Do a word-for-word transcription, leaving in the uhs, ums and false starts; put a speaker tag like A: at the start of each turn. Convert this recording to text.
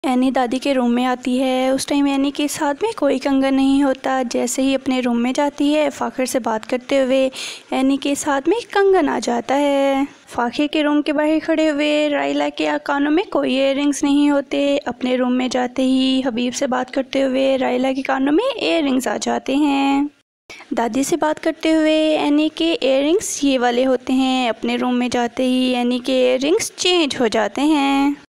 A: Any दादी के room में आती है। उस टाइम एनी के साथ में कोई कंगन नहीं होता। जैसे ही अपने रूम में जाती है, फ़ाखिर से बात करते हुए एनी के साथ में कंगन आ जाता है। फ़ाखिर के रूम के बाहर खड़े हुए राइला के कानों में कोई इयररिंग्स नहीं होते। अपने रूम में जाते ही हबीब से बात करते हुए राइला के कानों में इयररिंग्स आ जाते हैं। दादी से बात करते हुए एनी के इयररिंग्स ये वाले होते हैं। अपने रूम में जाते ही एनी के इयररिंग्स चेंज हो जाते हैं।